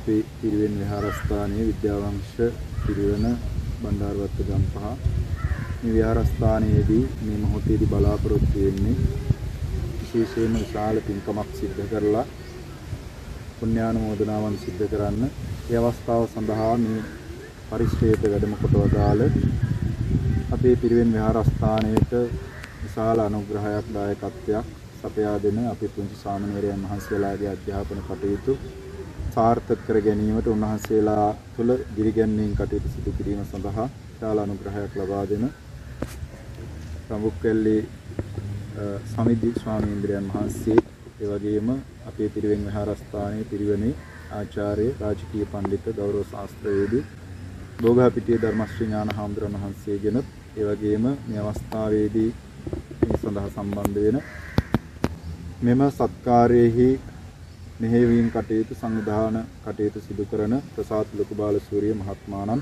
අපේ පිරිවෙන් විහාරස්ථානයේ විද්‍යාවංශ පිරිවෙන බණ්ඩාරවත්ත ගම්පහ මේ විහාරස්ථානයේදී මේ මොහොතේදී බලාපොරොත්තු වෙන්නේ විශේෂයෙන්ම විශාල පින්කමක් සිද්ධ කරලා පුණ්‍යානුමෝදනාවන් සිද්ධ කරන්න. ඒ අවස්ථාව සඳහා මේ පරිශ්‍රයට වැඩම කොට වදාළ අපේ පිරිවෙන් විහාරස්ථානයේට විශාල අනුග්‍රහයක් දායකත්වයක් සපයා දෙන අපේ පුංචි සාමණේරයන් වහන්සේලාගේ අධ්‍යාපන කටයුතු සාර්ථක කර ගැනීමට උන්වහන්සේලා තුළ දිරිගැන්වීම් කටයුතු සිදු කිරීම සඳහා විශාල අනුග්‍රහයක් ලබා දෙන රඹුක්කැල්ලේ සමිද්දි ස්වාමීන්ද්‍රයන් වහන්සේ ඒ වගේම අපේ පිරිවෙන් විහාරස්ථානයේ පිරිවෙනේ ආචාර්ය රාජකීය පඬිතුක ගෞරව ශාස්ත්‍රවේදී බෝගහපිටිය ධර්මශ්‍රී ඥාන හාමුදුරන් වහන්සේගෙන ඒ වගේම මේ අවස්ථාවේදී මේ සඳහා සම්බන්ධ වෙන මෙම සත්කාරයේහි මෙහෙයවීම් කටයුතු සංවිධාන කටයුතු සිදු කරන ප්‍රසාද් ලොකුබාලසූරිය මහත්මයාණන්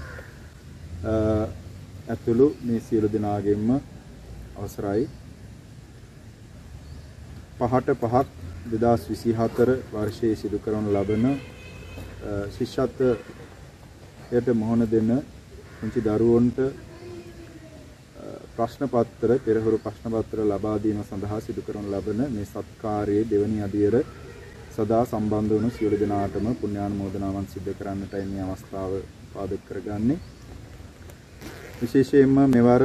ඇතුළු මේ සියලු දෙනාගෙන්ම අවසරයි 5/5/2024 වර්ෂයේ සිදු කරන ලබන ශිෂ්‍යත්වයට මොහොන දෙන පුංචි දරුවන්ට ප්‍රශ්න පත්‍ර පෙරහුරු ප්‍රශ්න පත්‍ර ලබා දීම සඳහා සිදු කරන ලබන මේ සත්කාරයේ දෙවැනි අදියර සදා සම්බන්ධ වුණු සියලු දෙනාටම පුණ්‍යානුමෝදනාවන් සිදු කරන්නටයි මේ අවස්ථාව පාදක කරගන්නේ. විශේෂයෙන්ම මෙවර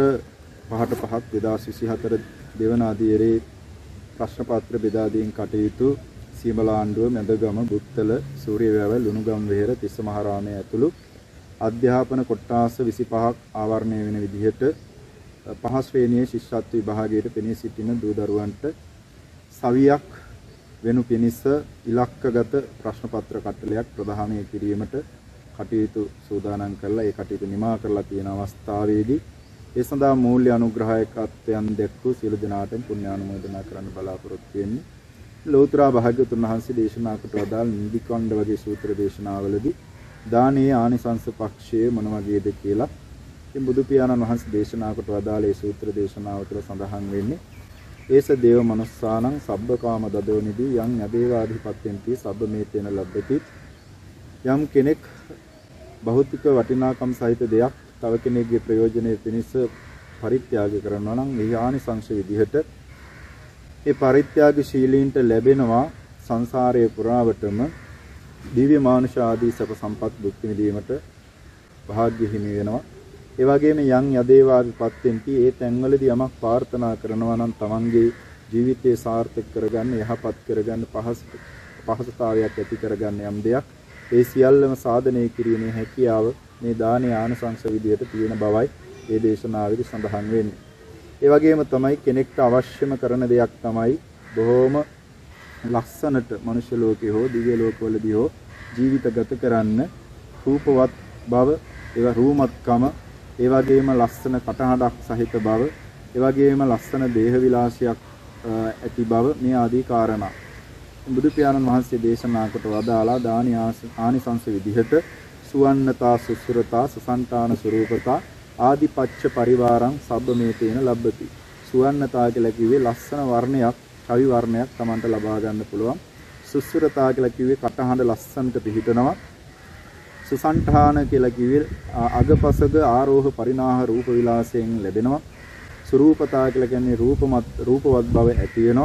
5/5/2024 දෙවන අදියරේ ප්‍රශ්න පත්‍ර බෙදා දීම් කටයුතු සීමලාණ්ඩුව මැදගම බුත්තල සූරියවැව ලුණුගම් වෙහෙර තිස්සමහාරාමයේ ඇතුළු අධ්‍යාපන කොට්ටාස 25ක් ආවරණය වෙන විදිහට පහ ශ්‍රේණියේ ශිෂ්‍යත්ව විභාගයට පෙනී සිටින දූ දරුවන්ට සවියක් වෙනු පිණිස ඉලක්කගත ප්‍රශ්න පත්‍ර කට්ටලයක් ප්‍රදානය කිරීමට කටයුතු සූදානම් කරලා ඒ කටයුතු නිමා කරලා තියෙන අවස්ථාවේදී ඒ සඳහා මූල්‍ය අනුග්‍රහයකත්වයන් දැක්වූ සියලු දෙනාටම පුණ්‍යානුමෝදනා කරන්න බලාපොරොත්තු වෙන්නේ. ලෝතර භාග්‍යවතුන් වහන්සේ දේශනා කොට වදාළ නිදිකණ්ඩ වගේ සූත්‍ර දේශනාවලදී දානීය ආනිසංස පක්ෂයේ මොන වගේද කියලා ඉතින් බුදු පියාණන් වහන්සේ දේශනා කොට වදාළ ඒ සූත්‍ර දේශනාව තුළ සඳහන් වෙන්නේ ඒස දේව මනුස්සානං සබ්බකාම දදෝනිදී යං යදේවාධිපත්‍යන්ති සබ්බමේතේන ලබ්ධති යම් කෙනෙක් භෞතික වටිනාකම් සහිත දෙයක් තව කෙනෙකුගේ ප්‍රයෝජනයේ පිණිස පරිත්‍යාග කරනවා නම් ඒ ආනිසංශ විදිහට ඒ පරිත්‍යාගශීලීන්ට ලැබෙනවා සංසාරයේ පුරාවටම දිව්‍ය මානුෂ ආදී සප සම්පත් භුක්ති විඳීමට වාග්ය හිමි වෙනවා. ඒ වගේම යම් යදේවාපත්‍යෙන්ති ඒ තැන්වලදී යමක් ප්‍රාර්ථනා කරනවා නම් තමන්ගේ ජීවිතය සාර්ථක කරගන්න යහපත් කරගන්න පහසුතාවයක් ඇති කරගන්න යම් දෙයක් ඒ සියල්ලම සාධනය කිරීමේ හැකියාව මේ දානීය ආනිසංස විදියට තියෙන බවයි මේ දේශනාවේදී සඳහන් වෙන්නේ. ඒ වගේම තමයි කෙනෙක්ට අවශ්‍යම කරන දෙයක් තමයි බොහොම ලස්සනට මනුෂ්‍ය ලෝකේ හෝ දිව්‍ය ලෝකවලදී හෝ ජීවිත ගත කරන්න රූපවත් බව, ඒවා රූමත්කම, ඒ වගේම ලස්සන කටහඬක් සහිත බව, ඒ වගේම ලස්සන දේහ විලාසයක් ඇති බව මේ ආදී කාරණා. බුදු පියාණන් වහන්සේ දේශනා කොට වදාලා දානීය ආනිසංස විදිහට සුවන්නතා සුසුරතා සසන්තාන ස්වරූපතා ආදිපච්ච පරිවාරං සබ්බමේතේන ලබ්ධති. සුවන්නතා කියලා කිව්වේ ලස්සන වර්ණයක්, කවි වර්ණයක් Tamanට ලබා ගන්න පුළුවන්. සුසුරතා කියලා කිව්වේ කටහඬ ලස්සනට පිහිටනවා. සුසන්ඨාන කියලා කිව්වේ අගපසග ආරෝහ පරිණාහ රූප විලාසයෙන් ලැබෙනවා. ස්වරූපතා කියලා කියන්නේ රූපවත් බව ඇති වෙනවා.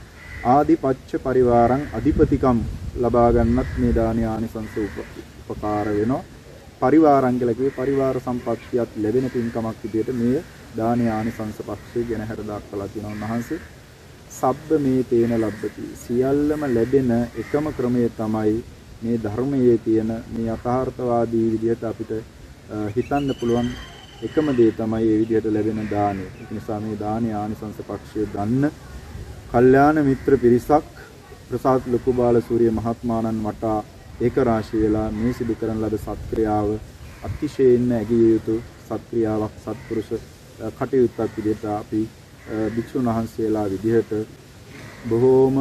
ආදිපච්ච පරිවාරං අධිපතිකම් ලබා ගන්නත් මේ දානීය ආනිසංස උපකාර වෙනවා. පරිවාරං කියලා කිව්වේ පරිවාර සම්පත්තියත් ලැබෙන පින්කමක් විදිහට මේ දානීය ආනිසංස පක්ෂය ගැන හැර දක්වලා තියෙනවා උන්වහන්සේ. සබ්බ මේ තේන ලබ්ධති. සියල්ලම ලැබෙන එකම ක්‍රමය තමයි මේ ධර්මයේ තියෙන මේ යථාර්ථවාදී විදිහට අපිට හිතන්න පුළුවන් එකම දේ තමයි මේ විදිහට ලැබෙන දානය. ඒ නිසා මේ දානීය ආනිසංස පක්ෂය ගන්න කල්යාණ මිත්‍ර පිරිසක් ප්‍රසාද් ලොකුබාලසූරිය මහත්මයාණන් වටා ඒක රාශී වෙලා මේ සිදු කරන ලද සත්ක්‍රියාව අතිශයින්ම ඇගිය යුතු සත්ක්‍රියාවක් සත්පුරුෂ කටයුත්තක් විදිහට අපි භික්ෂුන් වහන්සේලා විදිහට බොහෝම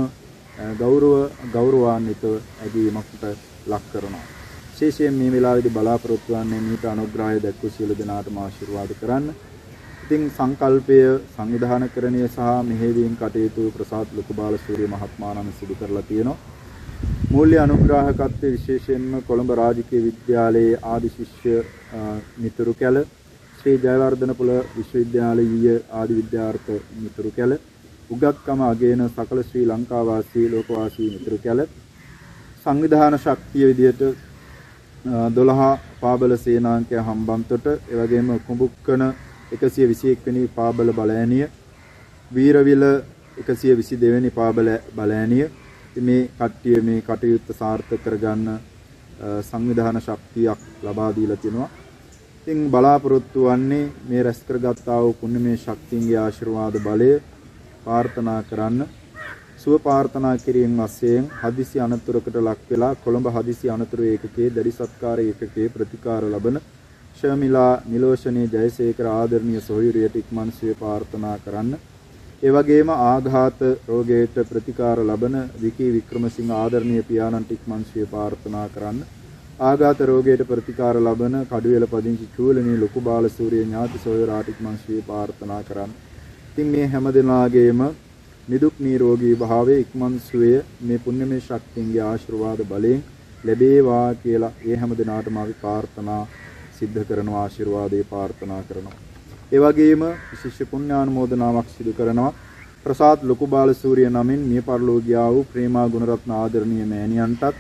ගෞරවාන්විතව ඇගීමකට ලක් කරනවා. විශේෂයෙන් මේ වෙලාවේදී බලාපොරොත්තු වන්නේ මීට අනුග්‍රහය දක්වූ සියලු දෙනාටම ආශිර්වාද කරන්න. ඉතින් සංකල්පය සංවිධානකරණය සහ මෙහෙයවීම් කටයුතු ප්‍රසාද් ලොකුබාලසූරිය මහත්මයාණන් සිදු කරලා තියෙනවා. මූල්‍ය අනුග්‍රාහකත්වයේ විශේෂයෙන්ම කොළඹ රාජකීය විද්‍යාලයේ ආදි ශිෂ්‍ය මිතුරු කැල, ශ්‍රී ජයවර්ධනපුල විශ්වවිද්‍යාලීය ආදි විද්‍යාර්ථ මිතුරු කැල, උගත්කම අගයන සකල ශ්‍රී ලංකාවාසී ලෝකවාසී මිතුරු කැල, සංවිධාන ශක්තිය විදියට 12 පාබල සේනාංකය හම්බන්තොට, එවැගේම කුඹුක්කන 121 වෙනි පාබල බලෑනිය, වීරවිල 122 වෙනි පාබල බලෑනිය. මේ කට්ටිය මේ කටයුත්ත සාර්ථක කරගන්න සංවිධාන ශක්තියක් ලබා දීලා තිනවා. ඉතින් බලාපොරොත්තු වන්නේ මේ රැස් කරගත්තා වූ පුණ්‍යමය ශක්තියන්ගේ ආශිර්වාද බලය ප්‍රාර්ථනා කරන්න. සුව ප්‍රාර්ථනා කිරීම වශයෙන් හදිසි අනතුරකට ලක් වෙලා කොළඹ හදිසි අනතුරු ඒකකයේ දැඩි සත්කාර ඒකකයේ ප්‍රතිකාර ලබන ශර්මිලා නිලෝෂණී ජයසේකර ආදරණීය සොහොයුරියට ඉක්මන් සුවය ප්‍රාර්ථනා කරන්න. ඒ වගේම ආඝාත රෝගයට ප්‍රතිකාර ලබන විකී වික්‍රමසිංහ ආදරණීය පියාණන්ට ඉක්මන් සුවය ප්‍රාර්ථනා කරන්න. ආඝාත රෝගයට ප්‍රතිකාර ලබන කඩුවෙල පදිංචි චූලනී ලොකු බාලසූරිය ඥාති සොයුරාට ඉක්මන් සුවය ප්‍රාර්ථනා කරන්න. ඉතින් මේ හැම දෙනාගේම නිදුක් නිරෝගී භාවයේ ඉක්මන් සුවය මේ පුණ්‍යමය ශක්තියන්ගේ ආශිර්වාද බලයෙන් ලැබේවා කියලා ඒ හැම දිනාටම අපි ප්‍රාර්ථනා සිද්ධ කරනවා, ආශිර්වාදේ ප්‍රාර්ථනා කරනවා. ඒ වගේම විශේෂ පුණ්‍යානුමෝදනාවක් සිදු කරනවා. ප්‍රසාද් ලොකු බාලසූරිය නමින් මිය පරලෝ ගියා වූ ප්‍රේමා ගුණරත්න ආදරණීය මෑණියන්ටත්,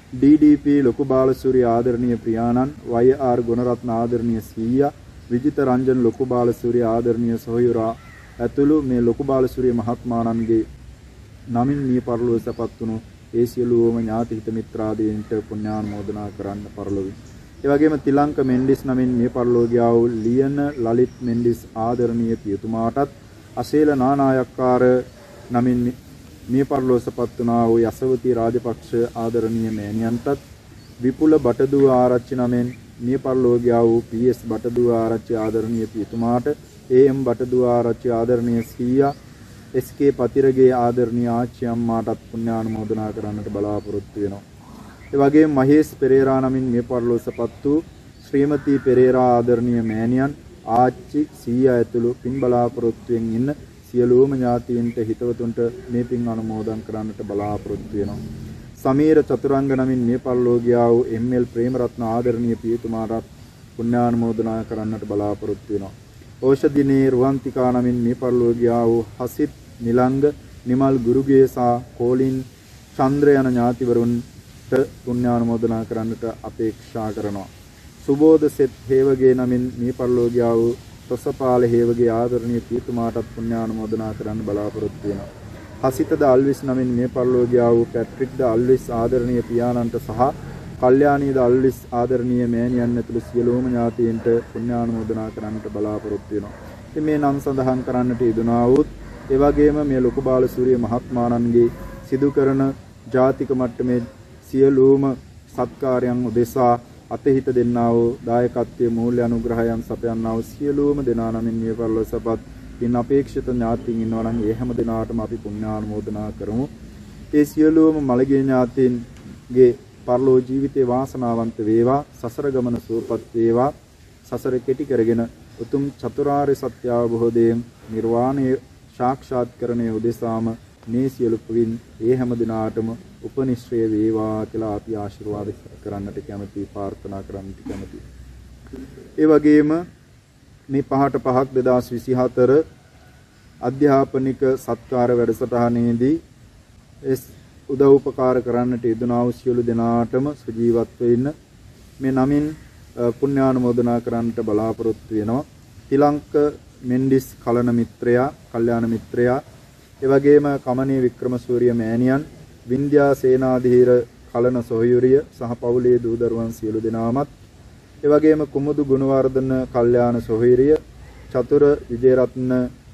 DDP ලොකු බාලසූරිය ආදරණීය ප්‍රියාණන්, YR ගුණරත්න ආදරණීය සීයා, විජිත රංජන් ලොකු බාලසූරිය ආදරණීය සොහොයුරා ඇතුළු මේ ලොකු බාලසූරිය මහත්මාණන්ගේ නමින් මිය පරලෝ සපත් වුණු ඒ සියලුම ඥාති හිත මිත්‍රාදීන්ට පුණ්‍යානුමෝදනා කරන්න පරලොවේ. ඒ වගේම තිලංක මෙන්ඩිස් නමින් මිය පරලෝ ගියා වූ ලියන ලලිත් මෙන්ඩිස් ආදරණීය පියතුමාටත්, අසේල නානායක්කාර නමින් මිය පරලෝ සපත් වුණා වූ යසවති රාජපක්ෂ ආදරණීය මෑණියන්ටත්, විපුල බටදුව ආරච්චි නමින් මිය පරලෝ ගියා වූ PS බටදුව ආරච්චි ආදරණීය පියතුමාට, AM බටදුව ආරච්චි ආදරණීය සීයා, SK පතිරගේ ආදරණීය ආච්චි අම්මාටත් පුණ්‍යානුමෝදනා කරන්නට බලාපොරොත්තු වෙනවා. ඒ වගේම මහේෂ් පෙරේරා නමින් මිය පරලෝ සපත් වූ ශ්‍රීමති පෙරේරා ආදරණීය මෑණියන්, ආච්චි සීයා ඇතුළු පින් බලාපොරොත්තුෙන් ඉන්න සියලුම ඥාතීන්ට හිතවතුන්ට මේ පින් අනුමෝදන් කරන්නට බලාපොරොත්තු වෙනවා. සමීර චතුරංග නමින් මිය පරලෝ ගියා වූ ML ප්‍රේමරත්න ආදරණීය පියතුමාටත් පුණ්‍යානුමෝදනා කරන්නට බලාපොරොත්තු වෙනවා. ඕෂධිනේ රුවන්තිකා නමින් මිය පරලෝ ගියා වූ හසිත් නිලංග, නිමල් ගුරුගේසා, කෝලින් චන්ද්‍ර යන ඥාතිවරුන්ට පුණ්‍යානුමෝදනා කරන්නට අපේක්ෂා කරනවා. සුබෝධ සෙත් හේවගේ නමින් මිය පරලෝ ගියා වූ තොසපාල හේවගේ ආදරණීය පියතුමාටත් පුණ්‍යානුමෝදනා කරන්න බලාපොරොත්තු වෙනවා. හසිතද අල්විස් නමින් මිය පරලෝ ගියා වූ පැට්‍රික්ද අල්විස් ආදරණීය පියාණන්ට සහ කල්යාණීද අල්විස් ආදරණීය මෑණියන් ඇතුළු සියලුම ඥාතීන්ට පුණ්‍යානුමෝදනා කරන්නට බලාපොරොත්තු වෙනවා. ඉතින් මේ නම් සඳහන් කරන්නට යෙදුනා වූත් ඒ වගේම මේ ලොකු බාලසූරිය මහත්මාණන්ගේ සිදු කරන ජාතික මට්ටමේ සියලුම සත්කාරයන් උදෙසා අතහිත දෙන්නා වූ දායකත්වයේ මූල්‍ය අනුග්‍රහයන් සපයන්නා වූ සියලුම දෙනා නමින් මිය පරලෝ සපත් ඉන් අපේක්ෂිත ඥාතීන් ඉන්නවා නම් ඒ හැම දිනාටම අපි පුණ්‍යානුමෝදනා කරමු. ඒ සියලුම මළගිය ඥාතීන්ගේ පරලෝ ජීවිතේ වාසනාවන්ත වේවා, සසර ගමන සුවපත් වේවා, සසර කෙටි කරගෙන උතුම් චතුරාර්ය සත්‍ය අවබෝධයෙන් නිර්වාණය සාක්ෂාත් කරණයේ උදෙසාම මේ සියලු පින් ඒ හැම දිනාටම උපනිශ්‍රේ වේවා කියලා අපි ආශිර්වාද කරන්නට කැමැති, ප්‍රාර්ථනා කරන්නට කැමැති. ඒ වගේම මේ 5/5/2024 අධ්‍යාපනික සත්කාර වැඩසටහනේදී උදව් උපකාර කරන්නට යෙදුනා වූ සියලු දෙනාටම සජීවත්ව ඉන්න මේ නමින් පුණ්‍යානුමෝදනා කරන්නට බලාපොරොත්තු වෙනවා. තිලංක මෙන්ඩිස් කලන මිත්‍රයා, කල්යාණ මිත්‍රයා, ඒ වගේම කමනී වික්‍රමසූරිය මෑණියන්, වින්ද්‍යා සේනාධීර කලන සොහොයුරිය සහ පවුලේ දූ දරුවන් සියලු දෙනාමත්, ඒ වගේම කුමුදු ගුණවර්ධන කල්යාණ සොහොයුරිය, චතුර විජේරත්න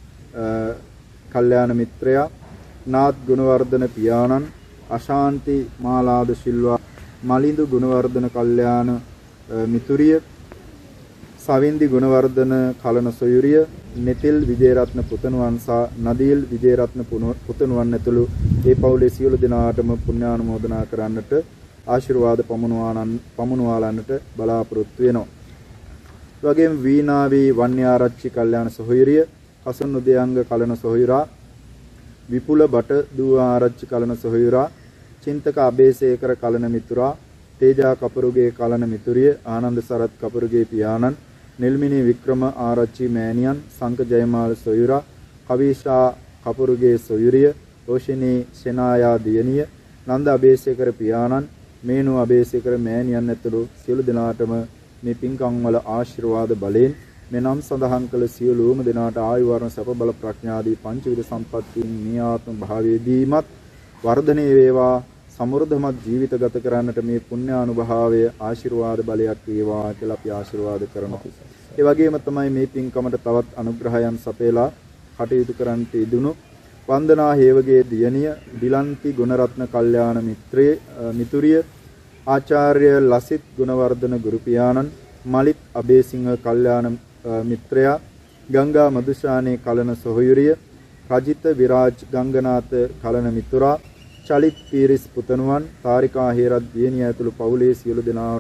කල්යාණ මිත්‍රයා, නාත් ගුණවර්ධන පියාණන්, අශාන්ති මාලාද සිල්වා, මලින්දු ගුණවර්ධන කල්යාණ මිතුරිය, සවින්දි ගුණවර්ධන කලන සොයුරිය, නෙතිල් විජේරත්න පුතණුවන් සහ නදීල් විජේරත්න පුතණුවන් ඇතුළු ඒ පවුලේ සියලු දෙනාටම පුණ්‍යානුමෝදනා කරන්නට ආශිර්වාද පමුණුවාලන්නට බලාපොරොත්තු වෙනවා. ඒ වගේම වීණාවේ වන්‍යාරච්චි කල්යාණ සොහොයුරිය, හසන් උදයංග කලන සොහොයුරා, විපුල බට දුව ආරච්චි කලන සොහොයුරා, චින්තක අබේසේකර කලන මිතුරා, තේජා කපුරුගේ කලන මිතුරිය, ආනන්ද සරත් කපුරුගේ පියාණන්, නිල්මිනි වික්‍රම ආරච්චි මෑණියන්, සංක ජයමාල සොයුරා, කවිෂා කපුරුගේ සොයුරිය, රෝෂිනී සෙනායා දියණිය, නන්ද අබේසේකර පියාණන්, මේනු අබේසේකර මෑණියන් ඇතුළු සියලු දෙනාටම මේ පින්කම් වල ආශිර්වාද බලයෙන් මේ නම් සඳහන් කළ සියලුම දෙනාට ආයු වර්ණ සැප බල ප්‍රඥාදී පංචවිධ සම්පත්තීන් මේ ආත්ම භාවයේදීමත් වර්ධනය වේවා, සමෘද්ධමත් ජීවිත ගත කරන්නට මේ පුණ්‍යානුභාවය ආශිර්වාද බලයක් වේවා කියලා අපි ආශිර්වාද කරනවා. ඒ වගේම තමයි මේ පින්කමට තවත් අනුග්‍රහයන් සපයලා කටයුතු කරන්නට යෙදුණු වන්දනා හේවගේ දියණිය, දිලන්ති ගුණරත්න කල්යාණ මිතුරිය, ආචාර්ය ලසිත් ගුණවර්ධන ගුරු පියාණන්, මලිත් අබේසිංහ කල්යාණ මිත්‍රයා, ගංගා මදුශානේ කලන සොහොයුරිය, රජිත විරාජ් ගංගනාත කලන මිතුරා, චලිත් පීරිස් පුතණුවන්, තාරිකා හේරත් දියණිය ඇතුළු පවුලේ සියලු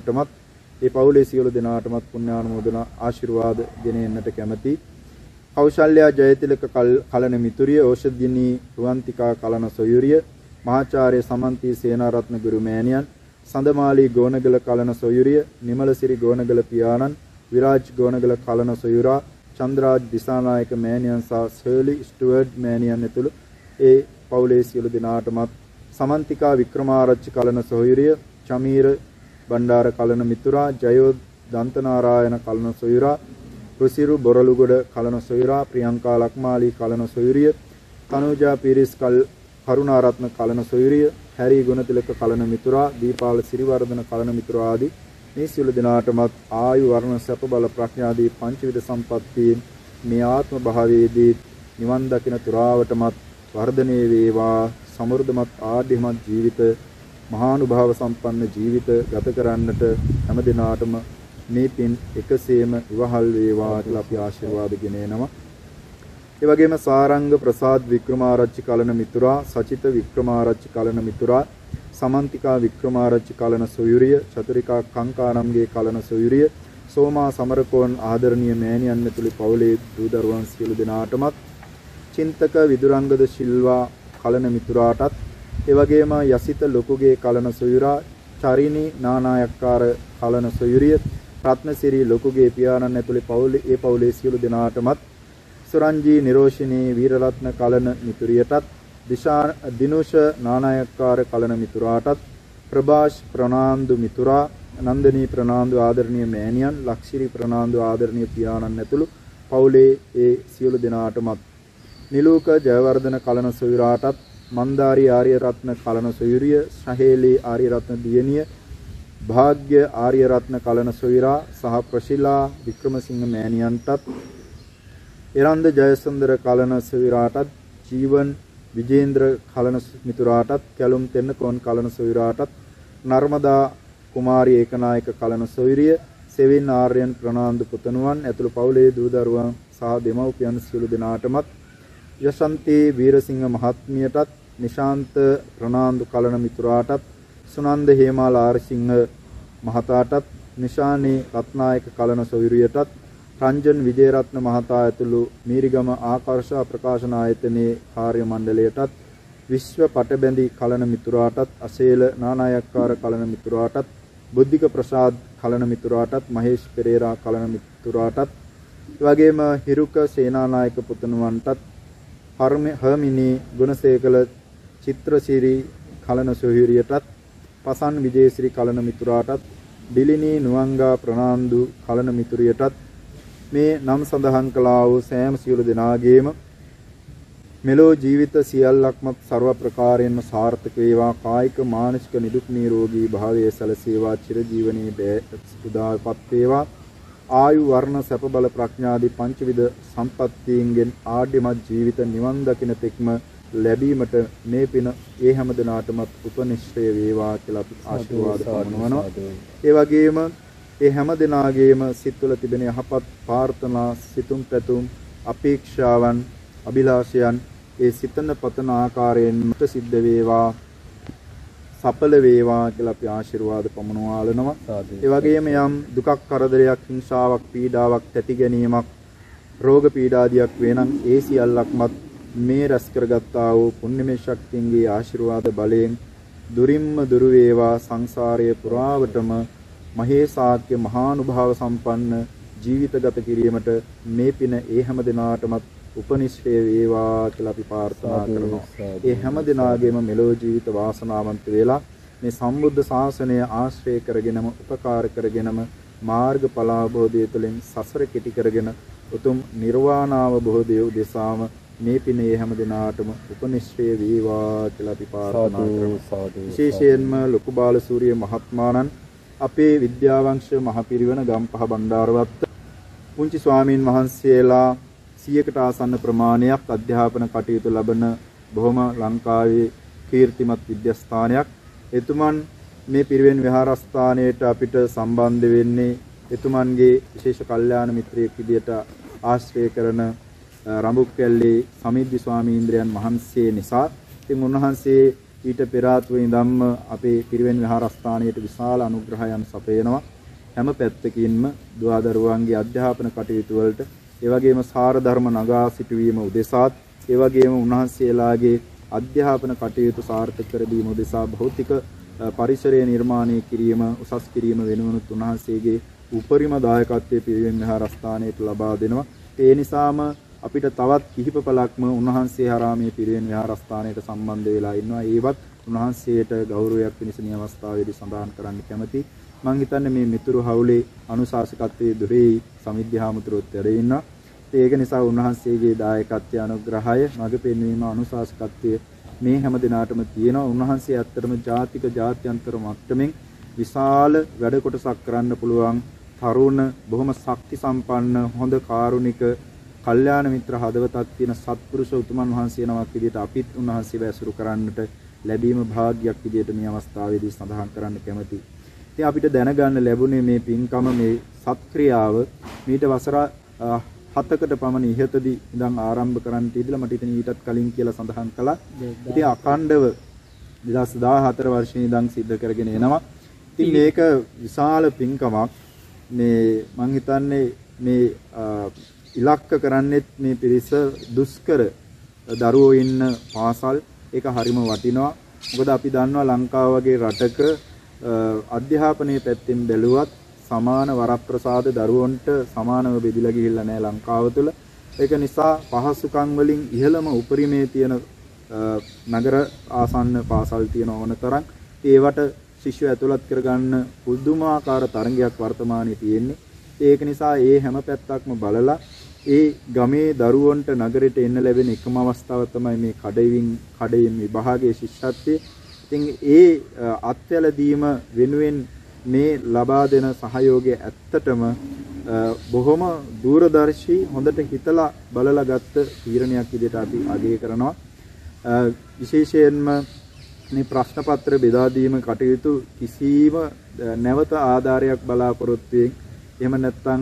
දෙනාටමත් පුණ්‍යානුමෝදනා ආශිර්වාද ගෙන එන්නට කැමැති. කෞශල්‍යා ජයතිලක කලන මිතුරිය, ඕෂධිනී රුවන්තිකා කලන සොයුරිය, මහාචාර්ය සමන්ති සේනාරත්න ගුරු මෑණියන්, සඳමාලී ගෝනගල කලන සොයුරිය, නිමලසිරි ගෝනගල පියාණන්, විරාජ් ගෝනගල කලන සොයුරා, චන්ද්‍රාජ් දිසානායක මෑණියන් සහ ෂර්ලි ස්ටුවර්ඩ් මෑණියන් ඇතුළු ඒ පවුලේ සියලු දෙනාටමත්, සමන්තිකා වික්‍රමාරච්චි කලන සොයුරිය, චමීර බණ්ඩාර කලන මිතුරා, ජයෝ දන්තනාරායන කලන සොයුරා, රුසිරු බොරලුගොඩ කලන සොයුරා, ප්‍රියංකා ලක්මාලී කලන සොයුරිය, තනුජා පීරිස් කරුණාරත්න කලන සොයුරිය, හැරි ගුණතිලක කලන මිතුරා, දීපාල සිරිවර්ධන කලන මිතුරා ආදී මේ සියලු දෙනාටමත් ආයු වර්ණ සැප බල ප්‍රඥාදී පංචවිධ සම්පත්තීන් මේ ආත්ම භාවයේදී නිවන් දකින තුරාවටමත් වර්ධනය වේවා, සමෘද්ධමත් ආඩ්‍යමත් ජීවිත, මහානුභාව සම්පන්න ජීවිත ගත කරන්නට හැම දිනාටම මේ පින් එකසේම ඉවහල් වේවා කියලා අපි ආශිර්වාද ගෙන එනවා. ඒ වගේම සාරංග ප්‍රසාද් වික්‍රමාරච්චි කලන මිතුරා, සචිත වික්‍රමාරච්චි කලන මිතුරා, සමන්තිකා වික්‍රමාරච්චි කලන සොයුරිය, චතුරිකා කංකාරම්ගේ කලන සොයුරිය, සෝමා සමරකෝන් ආදරණීය මෑණියන් ඇතුළු පවුලේ දූ දරුවන් සියලු දෙනාටමත්, චින්තක විදුරංගද ශිල්වා කලන මිතුරාටත්, ඒ වගේම යසිත ලොකුගේ කලන සොයුරා, චරිනි නානායක්කාර කලන සොයුරිය, රත්නසිරි ලොකුගේ පියාණන් ඇතුළු පවුලේ සියලු දෙනාටමත්, සුරංජී නිරෝෂිනී වීරරත්න කලන මිතුරියටත්, දිනුෂ නානායක්කාර කලන මිතුරාටත්, ප්‍රභාෂ් ප්‍රනාන්දු මිතුරා, නන්දනී ප්‍රනාන්දු ආදරණීය මෑණියන්, ලක්ෂිරි ප්‍රනාන්දු ආදරණීය පියාණන් ඇතුළු පවුලේ ඒ සියලු දෙනාටමත්, නිලූක ජයවර්ධන කලන සොයුරාටත්, මන්දාරි ආර්යරත්න කලන සොයුරිය, ශහේලී ආර්යරත්න දියණිය, භාග්‍ය ආර්යරත්න කලන සොයුරා සහ ප්‍රශිලා වික්‍රමසිංහ මෑණියන්ටත්, එරන්ද ජයසුන්දර කලන සොයුරාටත්, ජීවන් විජේන්ද්‍ර කලන මිතුරාටත්, කැලුම් තෙන්නකෝන් කලන සොයුරාටත්, නර්මදා කුමාරී ඒකනායක කලන සොයුරිය, සෙවින් ආර්යන් ප්‍රනාන්දු පුතණුවන් ඇතුළු පවුලේ දූ දරුවන් සහ දෙමව්පියන් සියලු දෙනාටමත්, යශන්ති වීරසිංහ මහත්මියටත්, නිශාන්ත ප්‍රනාන්දු කලන මිතුරාටත්, සුනන්ද හේමාල ආරසිංහ මහතාටත්, නිශානී රත්නායක කලන සොයුරියටත්, රංජන් විජේරත්න මහතා ඇතුළු මීරිගම ආකර්ෂා ප්‍රකාශන ආයතනයේ කාර්ය මණ්ඩලයටත්, විශ්ව පටබැඳි කලන මිතුරාටත්, අසේල නානායක්කාර කලන මිතුරාටත්, බුද්ධික ප්‍රසාද් කලන මිතුරාටත්, මහේෂ් පෙරේරා කලන මිතුරාටත්, එවැගේම හිරුක සේනානායක පුතණුවන්ටත්, හර්මිනී ගුණසේකල චිත්‍රසිරි කලන සොයුරියටත්, පසන් විජේශ්‍රී කලන මිතුරාටත්, ඩිලිනී නුවංගා ප්‍රනාන්දු කලන මිතුරියටත් මේ නම් සඳහන් කළා වූ සෑම සියලු දෙනාගේම මෙලෝ ජීවිත සියල්ලක්ම ਸਰව ප්‍රකාරයෙන්ම සාර්ථක වේවා, කායික මානසික නිදුක් නිරෝගී භාවයේ සැලසේවා, චිරජීවනයේ උදාපත් වේවා, ආයු වර්ණ සැප බල ප්‍රඥාදී පංචවිධ සම්පත්තීන්ගෙන් ආඩ්‍යමත් ජීවිත නිවන් දකින තෙක්ම ලැබීමට මේ පින ඒ හැම දිනාටමත් උපනිශ්‍රය වේවා කියලා අපි ආශිර්වාද කරනවා. ඒ වගේම ඒ හැම දිනාගේම සිත් තුළ තිබෙන යහපත් ප්‍රාර්ථනා, සිතුම් පැතුම්, අපේක්ෂාවන්, අභිලාෂයන් ඒ සිතන පතන ආකාරයෙන් මත සිද්ධ වේවා, සඵල වේවා කියලා අපි ආශිර්වාද පමුණවාලනවා. ඒ වගේම යම් දුකක්, කරදරයක්, හිංසාවක්, පීඩාවක්, තැති ගැනීමක්, රෝග පීඩාදියක් වෙනනම් ඒ සියල්ලක්මත් මේ රැස් කරගත්තා වූ පුණ්‍යමය ශක්තියන්ගේ ආශිර්වාද බලයෙන් දුරින්ම දුරු වේවා සංසාරයේ පුරාවටම මහේසාක්‍ය මහානුභාව සම්පන්න ජීවිත ගත කිරීමට මේ පින ඒ හැම දිනාටමත් උපනිශ්‍රේ වේවා කියලා අපි ප්‍රාර්ථනා කරනවා. ඒ හැම දිනාගේම මෙලෝ ජීවිත වාසනාවන්ත වේලා මේ සම්බුද්ධ ශාසනය ආශ්‍රය කරගෙනම උපකාර කරගෙනම මාර්ගඵල අවබෝධය තුළින් සසර කෙටි කරගෙන උතුම් නිර්වාණ අවබෝධය උදෙසාම මේ පිනේ හැම දිනාටම උපනිශ්‍රේ වේවා කියලා අපි ප්‍රාර්ථනා කරනවා. විශේෂයෙන්ම ලොකු බාලසූරිය මහත්මාණන් අපේ විද්‍යාවංශ මහපිරිවෙන ගම්පහ බණ්ඩාරවත්ත පුංචි ස්වාමීන් වහන්සේලා 100කට ආසන්න ප්‍රමාණයක් අධ්‍යාපන කටයුතු ලබන බොහොම ලංකාවේ කීර්තිමත් විද්‍යාස්ථානයක්. එතුමන් මේ පිරිවෙන් විහාරස්ථානයට අපිට සම්බන්ධ වෙන්නේ එතුමන්ගේ විශේෂ කල්යාණ මිත්‍රයෙක් විදියට ආශ්‍රය කරන රඹුක්කැල්ලේ සමිද්දි ස්වාමීන්ද්‍රයන් වහන්සේ නිසා. ඉතින් උන්වහන්සේ ඊට පෙර ආත්මේ ඉඳන්ම අපේ පිරිවෙන් විහාරස්ථානයට විශාල අනුග්‍රහයන් සපයනවා. හැම පැත්තකින්ම දුවදරුවන්ගේ අධ්‍යාපන කටයුතු වලට ඒ වගේම සාර ධර්ම නගා සිටුවීම උදෙසාත් ඒ වගේම උන්වහන්සේලාගේ අධ්‍යාපන කටයුතු සාර්ථක කර දීම උදෙසා භෞතික පරිසරය නිර්මාණය කිරීම උසස් කිරීම වෙනුවනුත් උන්වහන්සේගේ උපරිම දායකත්වයේ පිරිවෙන් විහාරස්ථානයට ලබා දෙනවා. ඒ නිසාම අපිට තවත් කිහිප පළක්ම උන්වහන්සේ හරහා මේ පිරිවෙන් විහාරස්ථානයට සම්බන්ධ වෙලා ඉන්නවා. ඒවත් උන්වහන්සේට ගෞරවයක් පිණිස මේ අවස්ථාවේදී සඳහන් කරන්න කැමැති. මම හිතන්නේ මේ මිතුරු හවුලේ අනුශාසකත්වයේ දුරේ සමිද්ධාමුතුරුත් වැඩ ඉන්නවා. ඒක නිසා උන්වහන්සේගේ දායකත්වය අනුග්‍රහය මඟ පෙන්වීම අනුශාසකත්වය මේ හැම දිනාටම තියෙනවා. උන්වහන්සේ ඇත්තටම ජාතික ජාත්‍යන්තර මට්ටමින් විශාල වැඩ කොටසක් කරන්න පුළුවන් තරුණ බොහොම ශක්ති සම්පන්න හොඳ කාරුණික කල්යාණ මිත්‍ර හදවතක් තියෙන සත්පුරුෂ උතුමන් වහන්සේ නමක් විදිහට අපිත් උන්වහන්සේව ඇසුරු කරන්නට ලැබීම භාග්‍යයක් විදිහට මේ අවස්ථාවේදී සඳහන් කරන්න කැමැතියි. ඉතින් අපිට දැනගන්න ලැබුණේ මේ පින්කම මේ සත්ක්‍රියාව මීට වසර 7කට පමණ ඉහතදී ඉඳන් ආරම්භ කරන්න තියදලා මට ඉතින් ඊටත් කලින් කියලා සඳහන් කළා. ඉතින් අඛණ්ඩව 2014 වර්ෂයේ ඉඳන් සිද්ධ කරගෙන එනවා. ඉතින් මේක විශාල පින්කමක්. මේ මං හිතන්නේ මේ ඉලක්ක කරන්නේත් මේ පිරිස දුෂ්කර දරුවෝ ඉන්න පාසල් ඒක හරිම වටිනවා. මොකද අපි දන්නවා ලංකාව වගේ රටක අධ්‍යාපනයේ පැත්තෙන් බැලුවත් සමාන වරප්‍රසාද දරුවන්ට සමානව බෙදලා ගිහිල්ලා නැහැ ලංකාව තුළ. ඒක නිසා පහසුකම් වලින් ඉහළම උපරිමයේ තියෙන නගර ආසන්න පාසල් තියෙන ඕන තරම් ඒවට ශිෂ්‍ය ඇතුළත් කරගන්න පුදුමාකාර තරංගයක් වර්තමානයේ තියෙන්නේ. ඒක නිසා ඒ හැම පැත්තක්ම බලලා ඒ ගමේ දරුවන්ට නගරයට එන්න ලැබෙන එකම අවස්ථාව තමයි මේ කඩයින් විභාගයේ ශිෂ්‍යත්වයේ. ඉතින් ඒ අත්වැළදීම වෙනුවෙන් මේ ලබා දෙන සහයෝගය ඇත්තටම බොහොම දූරදර්ශී හොඳට හිතලා බලලා ගත්ත තීරණයක් විදිහට අපි අගය කරනවා. විශේෂයෙන්ම මේ ප්‍රශ්න පත්‍ර බෙදා දීම කටයුතු කිසිම නැවත ආධාරයක් බලාපොරොත්තුෙන් එහෙම නැත්නම්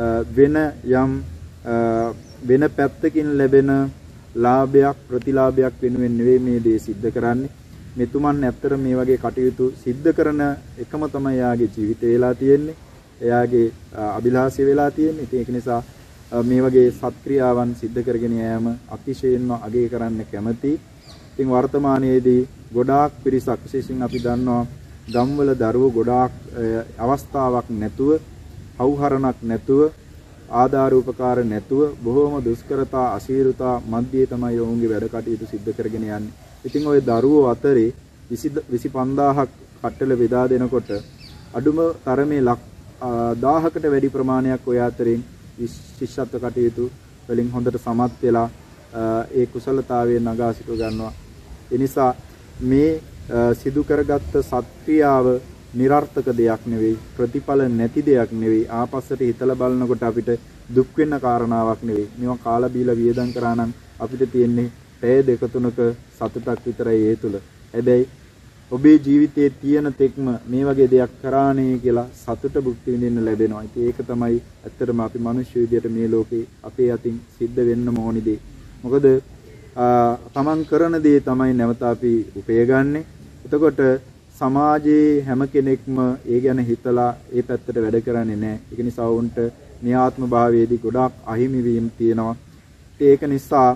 වෙන පැත්තකින් ලැබෙන ලාභයක් ප්‍රතිලාභයක් වෙනුවෙන් නෙවෙයි මේ දේ සිද්ධ කරන්නේ. මෙතුමන් ඇත්තට මේ වගේ කටයුතු සිද්ධ කරන එකම තමයි එයාගේ ජීවිතය වෙලා තියෙන්නේ. එයාගේ අභිලාෂය වෙලා තියෙන්නේ. ඒක නිසා මේ වගේ සත්ක්‍රියාවන් සිද්ධ කරගෙන යෑම අතිශයින්ම අගය කරන්න කැමැති. ඉතින් වර්තමානයේදී ගොඩාක් පිරිසක් විශේෂයෙන් අපි දන්නවා ගම්වල දරුවෝ ගොඩාක් අවස්ථාවක් නැතුව, හවුහරණක් නැතුව, ආධාර උපකාර නැතුව බොහෝම දුෂ්කරතා අසීරුතා මැද්දේ තමයි ඔවුන්ගේ වැඩ කටයුතු සිද්ධ කරගෙන යන්නේ. ඉතින් ওই දරුවෝ අතරේ 25000ක් කට්ටල බෙදා දෙනකොට අඩුම තරමේ 1000කට වැඩි ප්‍රමාණයක් ඔය අතරින් ශිෂ්‍යත්ව කටයුතු වලින් හොඳට සමත් වෙලා ඒ කුසලතාවයේ නගා සිටු ගන්නවා. ඒ නිසා මේ සිදු කරගත්ත සත්ක්‍රියාව નિરර්ථක දෙයක් නෙවෙයි, ප්‍රතිඵල නැති දෙයක් නෙවෙයි, ආපස්සට හිතලා බලනකොට අපිට දුක් වෙන්න කාරණාවක් නෙවෙයි. මේවා කාලා බීලා වියදම් කරා නම් අපිට තියෙන්නේ පැය දෙක තුනක සතුටක් විතරයි ඒ තුල. හැබැයි ඔබේ ජීවිතයේ තියෙන තෙක්ම මේ වගේ දෙයක් කරානේ කියලා සතුට භුක්ති විඳින්න ලැබෙනවා. ඉතින් ඒක තමයි ඇත්තටම අපි මිනිස්සු විදියට මේ ලෝකේ අපේ අතින් සිද්ධ වෙන්න ඕනි දේ. මොකද තමන් කරන දේ තමයි නැවත අපි උපයගන්නේ. එතකොට සමාජයේ හැම කෙනෙක්ම ඒ ගැන හිතලා ඒ පැත්තට වැඩ කරන්නේ නැහැ. ඒක නිසා වුන්ට මේ ආත්ම භාවයේදී ගොඩාක් අහිමි වීම තියෙනවා. ඒක නිසා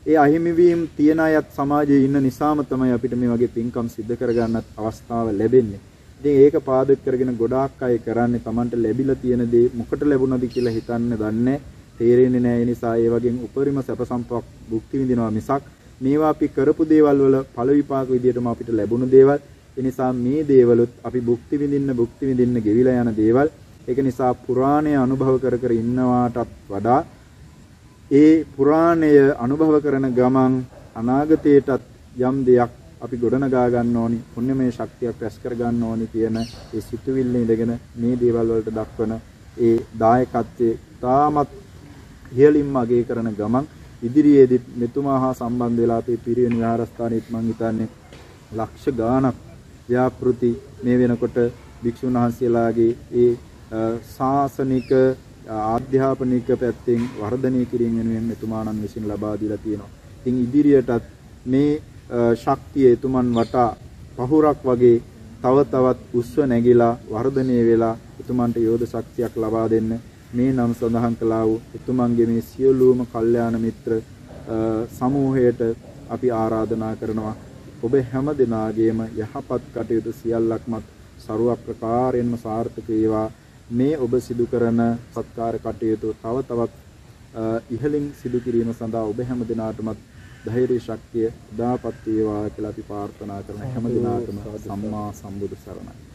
ඒ අහිමි වීම තියන අයත් සමාජයේ ඉන්න නිසාම තමයි අපිට මේ වගේ පින්කම් සිද්ධ කරගන්නත් අවස්ථාව ලැබෙන්නේ. ඉතින් ඒක පාදක කරගෙන ගොඩාක් අය කරන්නේ Tamanට ලැබිලා තියෙන දේ මොකට ලැබුණද කියලා හිතන්නේ දන්නේ තේරෙන්නේ නැහැ. ඒ නිසා ඒ වගේ උපරිම සැප සම්පත් භුක්ති විඳිනවා මිසක් මේවා අපි කරපු දේවල් වල ඵල විපාක විදියටම අපිට ලැබුණු දේවල්. ඒ නිසා මේ දේවලුත් අපි භුක්ති විඳින්න ගෙවිලා යන දේවල්. ඒක නිසා පුරාණය අනුභව කර කර ඉන්නවාටත් වඩා ඒ පුරාණය අනුභව කරන ගමන් අනාගතයටත් යම් දෙයක් අපි ගොඩනගා ගන්න ඕනි, පුණ්‍යමය ශක්තියක් රැස් කර ගන්න ඕනි කියන ඒ සිතුවිල්ල ඉඳගෙන මේ දේවල් වලට දක්වන ඒ දායකත්වයේ තාමත් ඉහළින්ම අගය කරන ගමන් ඉදිරියේදී මෙතුමා හා සම්බන්ධ වෙලා අපේ පිරිවෙන් විහාරස්ථානෙත් මම හිතන්නේ ලක්ෂ ගාණක් ව්‍යාපෘති මේ වෙනකොට භික්ෂුන් වහන්සේලාගේ ඒ ශාසනික ආධ්‍යාපනික පැත්තෙන් වර්ධනය කිරීම වෙනුවෙන් මෙතුමාණන් විසින් ලබා දීලා තියෙනවා. ඉතින් ඉදිරියටත් මේ ශක්තිය එතුමන් වටා පහුරක් වගේ තව තවත් උස්ව නැගිලා වර්ධනය වෙලා එතුමන්ට යෝධ ශක්තියක් ලබා දෙන්න මේ නම් සඳහන් කළා වූ එතුමන්ගේ මේ සියලුම කල්යාණ මිත්‍ර සමූහයට අපි ආරාධනා කරනවා. ඔබ හැම දිනාගේම යහපත් කටයුතු සියල්ලක්මත් ਸਰව ප්‍රකාරයෙන්ම සාර්ථක වේවා. මේ ඔබ සිදු කරන සත්කාර කටයුතු තව තවත් ඉහළින් සිදු කිරීම සඳහා ඔබ හැම දිනාටමත් ධෛර්ය ශක්තිය උදාපත් වේවා කියලා අපි ප්‍රාර්ථනා කරන හැම දිනාටම සම්මා සම්බුදු සරණයි.